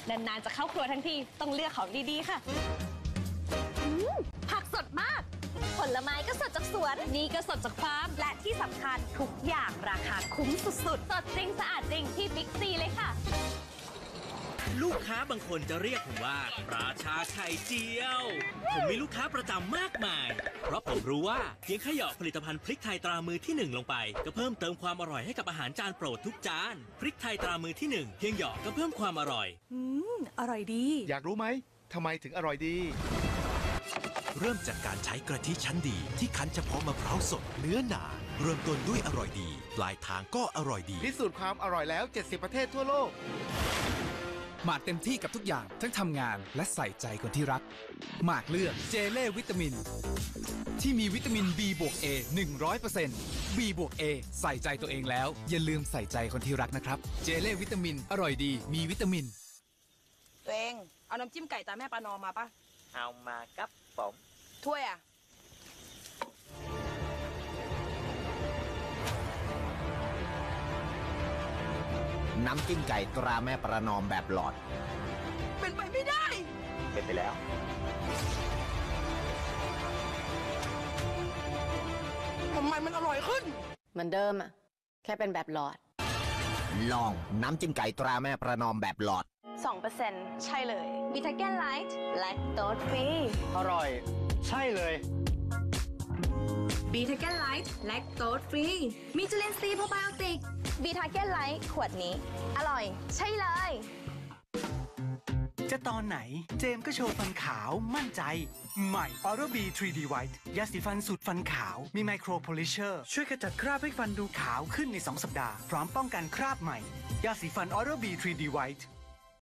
นานๆจะเข้าครัวทั้งทีต้องเลือกของดีๆค่ะผักสดมากผลไม้ก็สดจากสวนนี่ก็สดจากฟาร์มและที่สำคัญทุกอย่างราคาคุ้มสุดๆสดจริงสะอาดจริงที่บิ๊กซีเลยค่ะลูกค้าบางคนจะเรียกผมว่าราชาไข่เจียวผมมีลูกค้าประจำมากมายเพราะผมรู้ว่าเพียงแค่เหยาะผลิตภัณฑ์พริกไทยตรามือที่1ลงไปก็เพิ่มเติมความอร่อยให้กับอาหารจานโปรดทุกจานพริกไทยตรามือที่1เพียงเหยาะก็เพิ่มความอร่อยอร่อยดีอยากรู้ไหมทำไมถึงอร่อยดีเริ่มจากการใช้กะทิชั้นดีที่คั้นเฉพาะมะพร้าวสดเนื้อหนาเริ่มต้นด้วยอร่อยดีปลายทางก็อร่อยดีพิสูจน์ความอร่อยแล้ว70ประเทศทั่วโลกหมากเต็มที่กับทุกอย่างทั้งทำงานและใส่ใจคนที่รักหมากเลือกเจเล่วิตามินที่มีวิตามิน B บวก A 100% B บวก A ใส่ใจตัวเองแล้วอย่าลืมใส่ใจคนที่รักนะครับเจเล่วิตามินอร่อยดีมีวิตามินตัวเองเอาน้ำจิ้มไก่ตาแม่ประนอมมาปะเอามาครับผมถ้วยอะน้ำจิ้มไก่ตราแม่ประนอมแบบหลอดเป็นไปไม่ได้เป็นไปแล้วทำไมมันอร่อยขึ้นเหมือนเดิมอะแค่เป็นแบบหลอดลองน้ำจิ้มไก่ตราแม่ประนอมแบบหลอด 2% ใช่เลยวิทาแกนไลท์แลคโตสฟรีอร่อยใช่เลยบีทาแกนไลท์แลคโตสฟรีมีจุลินทรีย์โปรไบโอติกบีทาแกนไลท์ขวดนี้อร่อยใช่เลยจะตอนไหนเจมก็โชว์ฟันขาวมั่นใจใหม่ Oral-B 3D White ยาสีฟันสูตรฟันขาวมีไมโครโพลิเชอร์ช่วยขจัดคราบให้ฟันดูขาวขึ้นใน2 สัปดาห์พร้อมป้องกันคราบใหม่ยาสีฟัน Oral-B 3D White